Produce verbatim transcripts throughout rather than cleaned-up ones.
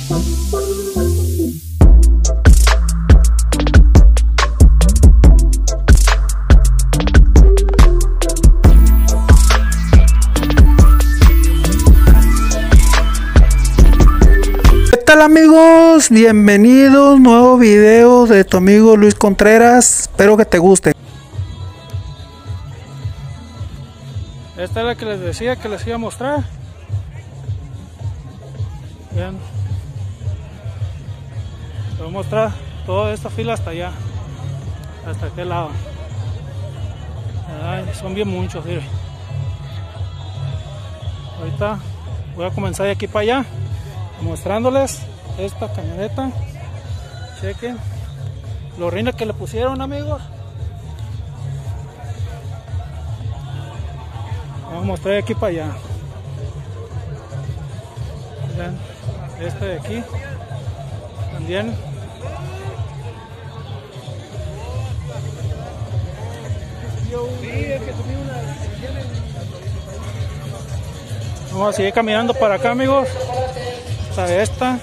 Hola amigos, bienvenidos, nuevo video de tu amigo Luis Contreras, espero que te guste. Esta es la que les decía que les iba a mostrar. Vean, les voy a mostrar toda esta fila hasta allá, hasta aquel lado. Ay, son bien muchos, miren. Ahorita voy a comenzar de aquí para allá mostrándoles esta camioneta. Chequen los rines que le pusieron, amigos. Vamos a mostrar de aquí para allá. Vean, este de aquí también. Vamos a seguir caminando para acá, amigos. Hasta esta.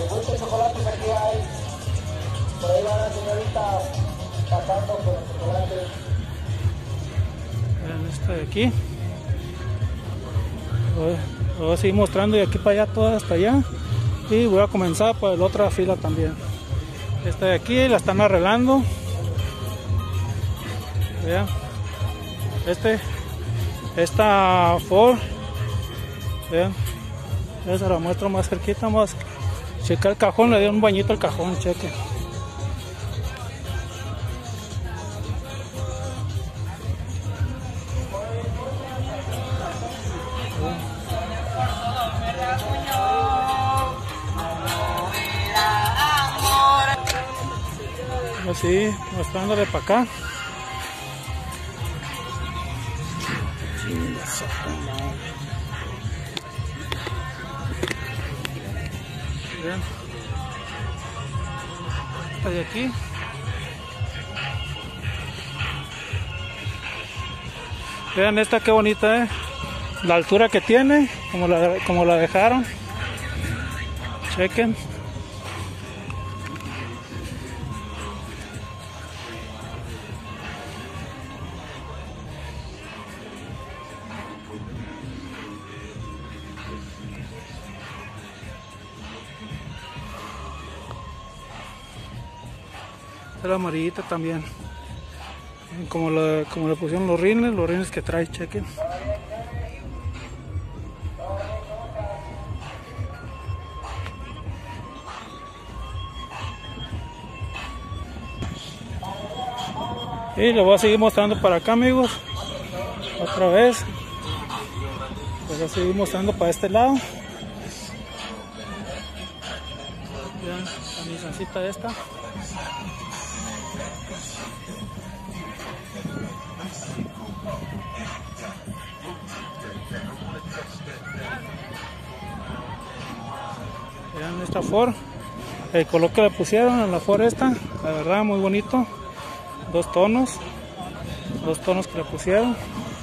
Vean esta de aquí. Lo voy a seguir mostrando de aquí para allá, toda hasta allá. Y voy a comenzar por la otra fila también. Esta de aquí la están arreglando. Vean. Este, esta Ford. Vean. Ya se la muestro más cerquita, más. Checa el cajón, le dio un bañito al cajón, cheque. Así, mostrándole para acá. Vean. Esta de aquí. Vean esta qué bonita, eh. La altura que tiene, como la, como la dejaron. Chequen. La amarillita también, como, la, como le pusieron los rines, los rines que trae, chequen. Y lo voy a seguir mostrando para acá, amigos, otra vez. Lo voy a seguir mostrando para este lado. Vean la Nissancita esta. Vean esta Ford, el color que le pusieron a la Ford esta, la verdad muy bonito. Dos tonos, dos tonos que le pusieron.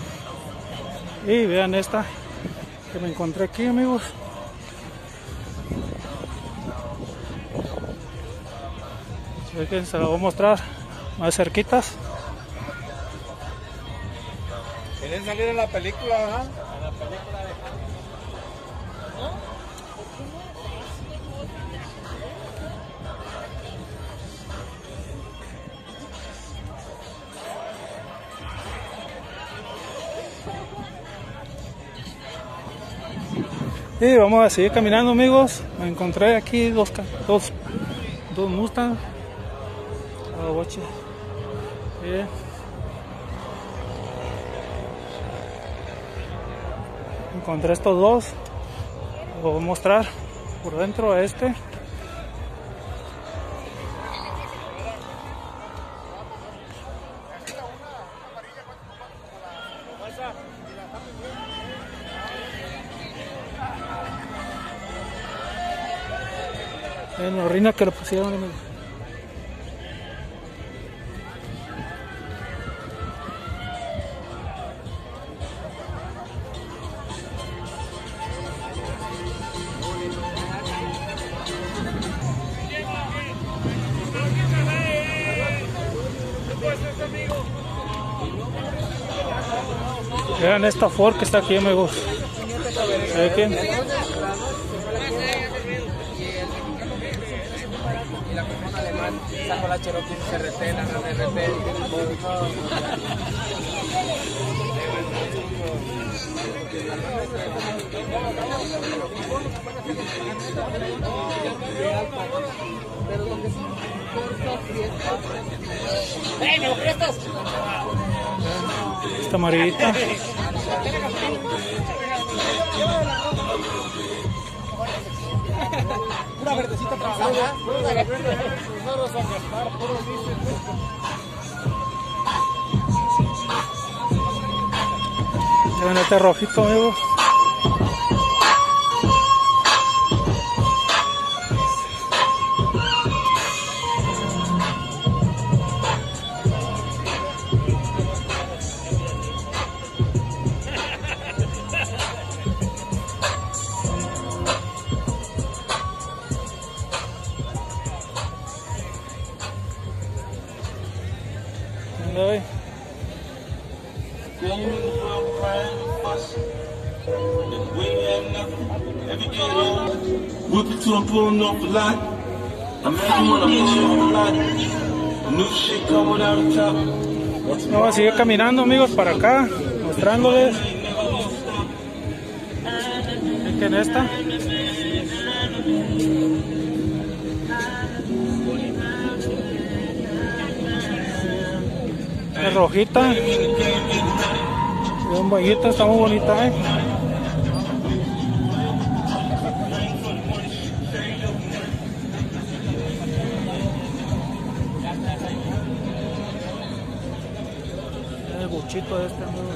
Y vean esta que me encontré aquí, amigos. Chequen, se la voy a mostrar más cerquitas. ¿Quieren salir en la película, verdad? En la película de... Y vamos a seguir caminando, amigos. Me encontré aquí dos dos, dos Mustang. Ah, watch it. Yeah. Encontré estos dos. Lo voy a mostrar por dentro a este. En la rina que le pusieron. Vean esta Ford que está aquí, amigos. Chequen. Y la persona alemán sacó la Cherokee C R T, la R R T. ¡Ey, me lo prestas! Esta amarillita. Pura verdecita trabajada. Vean este rojito, amigos. Ahí. Vamos a seguir caminando, amigos, para acá, mostrándoles. Chequen esta. Es rojita. Bien bonita, está muy bonita, eh. El buchito de este, amigos.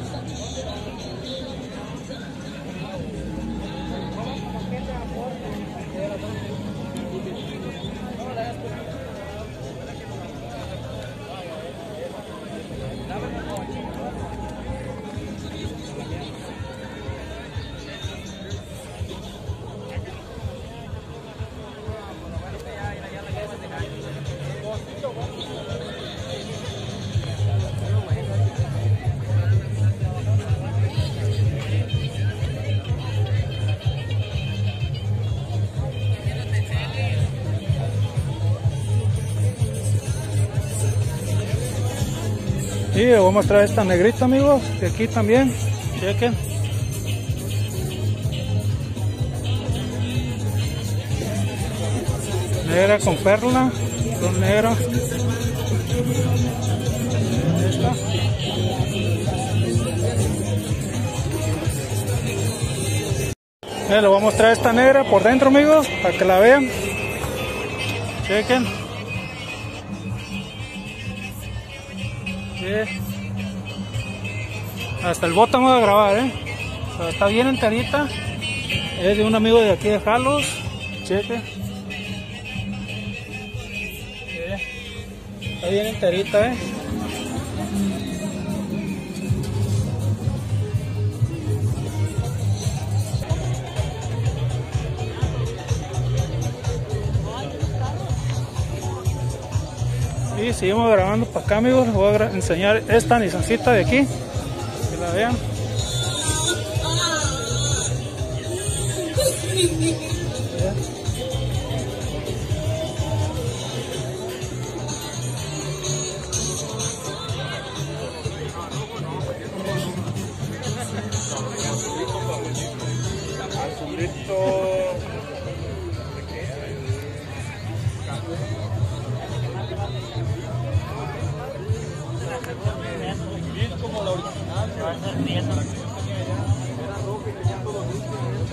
Y les voy a mostrar esta negrita, amigos, de aquí también. Chequen. Negra con perla, con negra. Esta. Les voy a mostrar esta negra por dentro, amigos, para que la vean. Chequen. Sí. Hasta el botón voy a grabar, eh. Pero está bien enterita. Es de un amigo de aquí de Jalos. Chequen. Sí. Está bien enterita, eh. Y seguimos grabando para acá, amigos. Les voy a enseñar esta Nissancita de aquí, que la vean. Como la original, va a ser bien. Era rojo y tenía todo listo.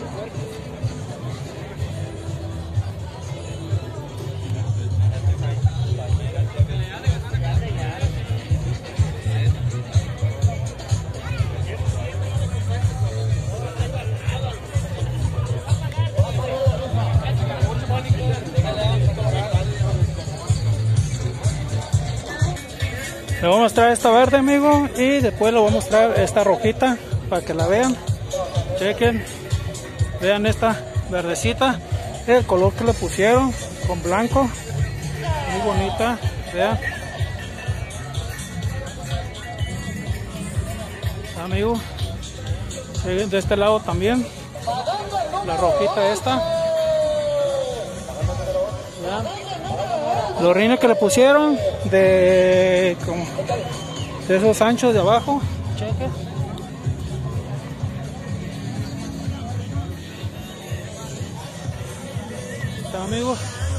Le voy a mostrar esta verde, amigo, y después le voy a mostrar esta rojita para que la vean. Chequen, vean esta verdecita, el color que le pusieron con blanco, muy bonita, vean. Amigo, De este lado también, la rojita esta. Vean. Los rines que le pusieron de, como, de esos anchos de abajo. Cheque. Está, amigos.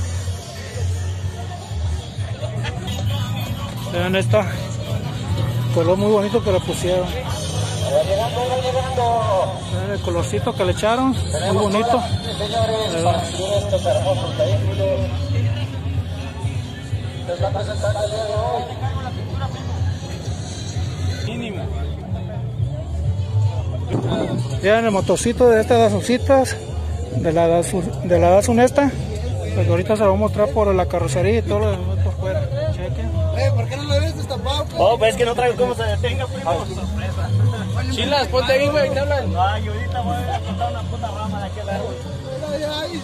Vean esta color muy bonito que le pusieron. Vean el colorcito que le echaron, muy bonito. Vean el motorcito de estas Dasuncitas, de la Datsun, de la Datsun esta, pues ahorita se lo voy a mostrar por la carrocería y todo lo demás por fuera. Chequen. Eh, ¿por qué no lo habías destapado? Oh, pues es que no traigo cómo se detenga, primo. Sorpresa. Chilas, ponte ahí, güey, te hablan. Ay, ahorita voy a cortar una puta rama de aquel árbol. Ay, ay.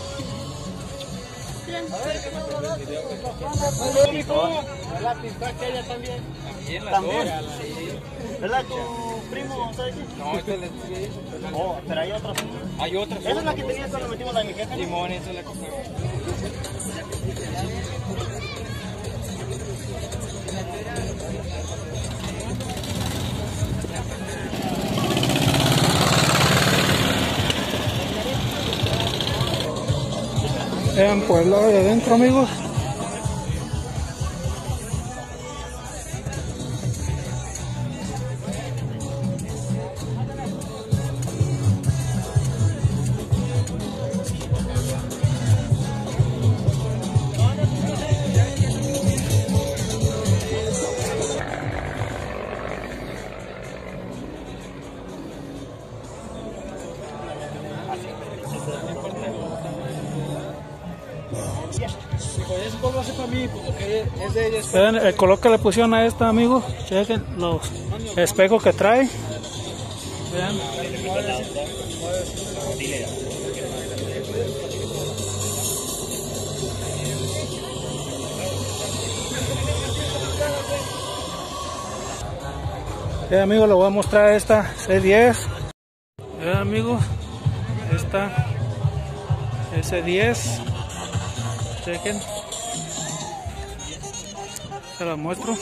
¿Verdad? Pintó aquella también. También la ¿También? ¿Verdad? ¿Tu primo, sabes qué? No, esta es la que Oh, pero hay otras. Hay otras. ¿Esa es la que tenías cuando metimos la de mi jefe? Limón, esa es la que fue. Vean por el lado de adentro, amigos. Vean el color que le pusieron a esta, amigos. Chequen los espejos que trae. Vean. Vean, amigos, les voy a mostrar esta C diez. Vean, amigos, esta S diez. Chequen. Se la muestro.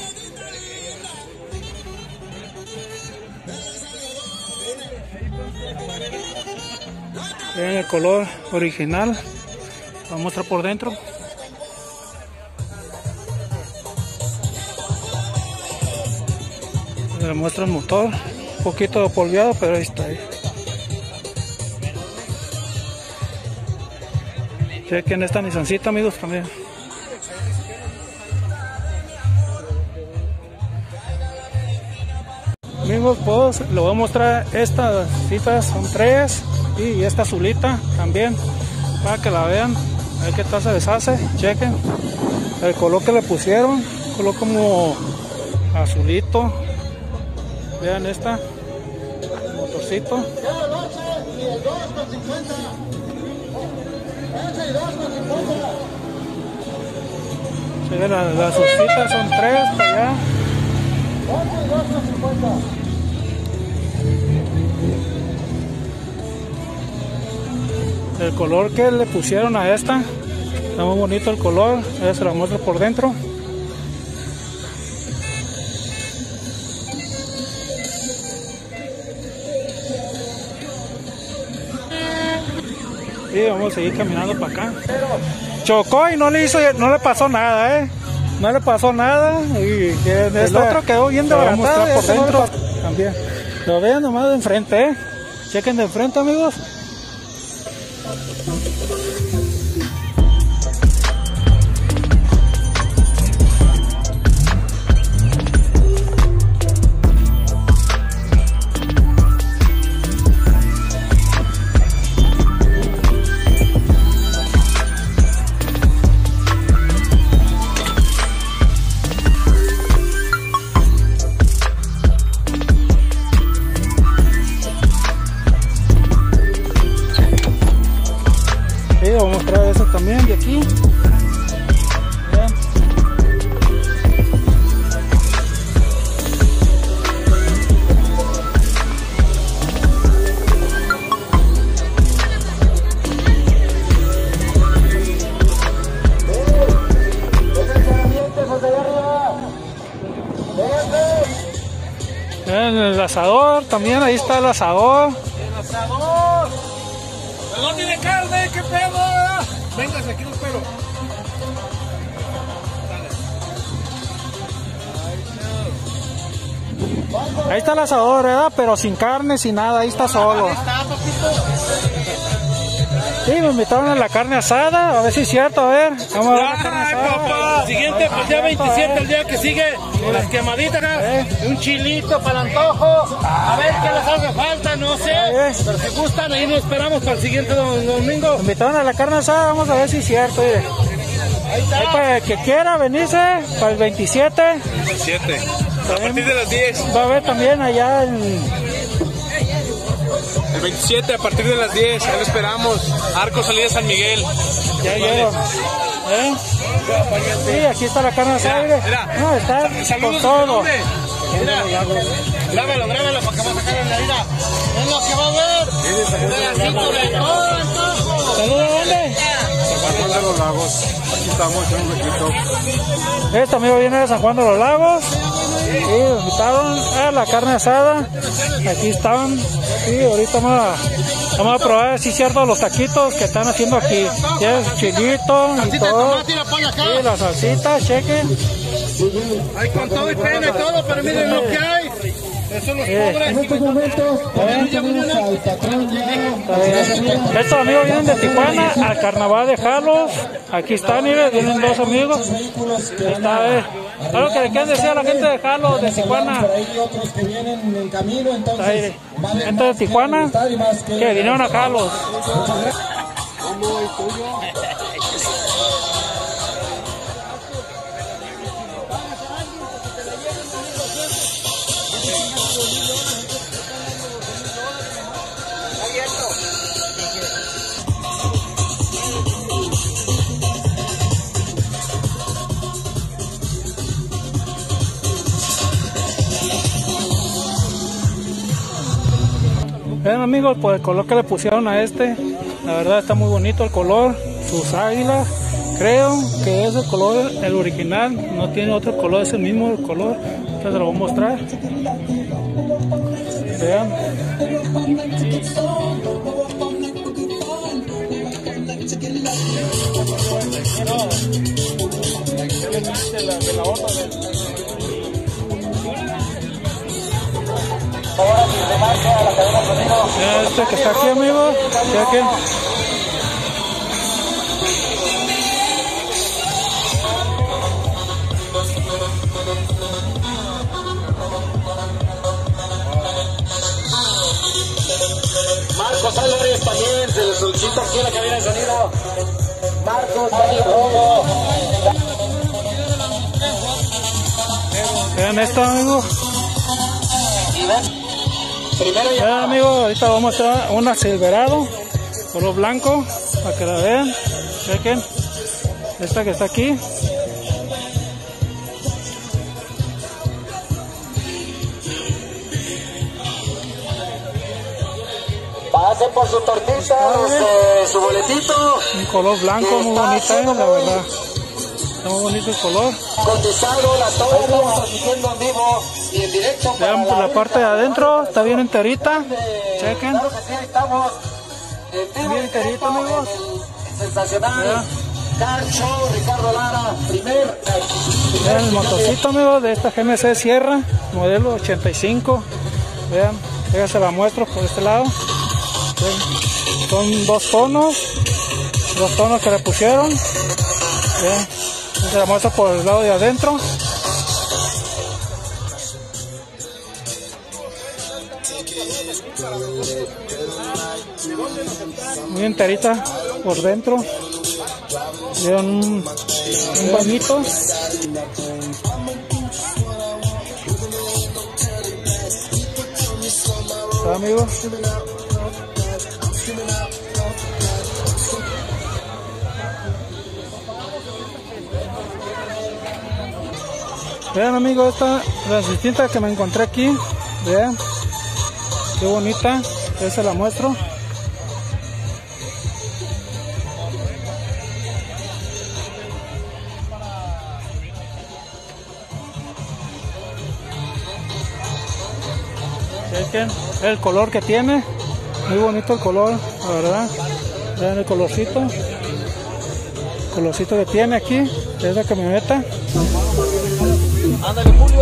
Vean el color original. Lo muestro por dentro. Le muestro el motor. Un poquito polveado, pero ahí está. Ahí. Chequen esta Nissancita, amigos, también. Amigos, pues les voy a mostrar estas citas, son tres, y esta azulita también, para que la vean, a ver qué tal se deshace. Chequen el color que le pusieron, color como azulito. Vean esta, el motorcito. Chequen las, las azulcitas, son tres para allá. El color que le pusieron a esta está muy bonito el color. Ya se lo muestro por dentro. Y vamos a seguir caminando para acá. Chocó y no le hizo, no le pasó nada, eh. No le pasó nada. Y el esta, otro quedó bien desbaratado por dentro. No también. Lo vean nomás de enfrente, eh. Chequen de enfrente, amigos. el asador también, ahí está el asador. ¡El asador! Pero no tiene carne, ¿qué pedo? Véngase, aquí lo espero. Ahí está el asador, ¿verdad? Pero sin carne, sin nada, ahí está solo. Ahí está, papito. Sí, me invitaron a la carne asada, a ver si es cierto, a ver. Vamos a ver la carne Ay, asada. papá. Siguiente, pues día veintisiete, el día que sigue, las quemaditas, Eh. Un chilito para el antojo. A ver qué les hace falta, no sé. Eh. Pero si gustan, ahí nos esperamos para el siguiente dom- domingo. Me invitaron a la carne asada, vamos a ver si es cierto. Mire. Ahí Ahí está. para el que quiera venirse, para el veintisiete, siete. A partir de las diez. va a haber también allá en... El veintisiete, a partir de las diez, ahí lo esperamos. Arco, salida San Miguel. Ya llego. ¿Eh? Sí, aquí está la carne asada, mire. Mira, No, está saludos, con todo. ¿dónde? Mira, grábalo, grábalo para que vamos a sacar en la vida. Es lo que va a ver. Pedacito de todo antojo. ¿Saludos dónde? San Juan de los Lagos, aquí estamos en un huequito. Este amigo viene de San Juan de los Lagos. Sí, nos invitaron a la carne asada. Aquí están. Sí, ahorita vamos a, vamos a probar si es cierto los taquitos que están haciendo aquí. Tiene su chilito y Salsita de todo. tomate, la ponle acá. Sí, la salsita, chequen. Hay con todo y pena y todo, pero miren lo que hay. Eso los pobres. En estos momentos también tenemos al patrón ya. Estos amigos vienen de Tijuana al carnaval de Jalos. Aquí están, miren, vienen dos amigos. Ahí está, eh. Algo que le quieran decir a la gente de Jalos, de Tijuana. Por ahí otros que vienen en camino, entonces. Ahí, gente de Tijuana que vinieron a Jalos. Vean amigos, pues el color que le pusieron a este, la verdad está muy bonito el color, sus águilas, creo que es el color, el original, no tiene otro color, es el mismo color, entonces se lo voy a mostrar. Vean. Vean este que está aquí, amigos, chequen. Marcos Álvarez también se le solicita aquí en la cabina de sonido. Marcos Álvarez Robo. Vean esto, amigos. Primero ya. Vean amigos, ahorita vamos a mostrar una Silverado, color blanco, para que la vean, chequen, esta que está aquí. Pase por su tortita, este, su boletito. Un color blanco muy bonita, eh, la verdad. Está muy bonito el color. Contestado la toma, estamos transmitiendo en vivo y en directo. para Vean por la parte de adentro, está bien enterita. Chequen. Claro que sí, ahí estamos. En vivo Bien y directo enterito, amigos. en el sensacional Vean. Car Show Ricardo Lara, primer. Vean el motorcito, amigos, de esta G M C Sierra, modelo ochenta y cinco. Vean, se la muestro por este lado. Vean, son dos tonos, dos tonos que le pusieron. Vean, se la muestro por el lado de adentro. Muy enterita por dentro. Vean un, un bañito. ¿Está, amigos? Vean amigos, esta la distinta que me encontré aquí. Vean qué bonita, ya se la muestro. Chequen el color que tiene. Muy bonito el color, la verdad. Vean el colorcito. El colorcito que tiene aquí de esa camioneta. ¡Ándale, Julio!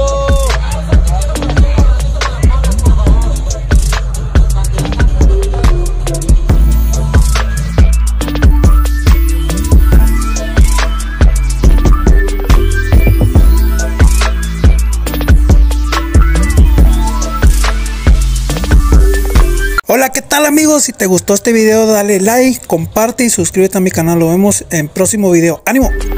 Hola, ¿qué tal amigos? Si te gustó este video dale like, comparte y suscríbete a mi canal. Nos vemos en próximo video. ¡Ánimo!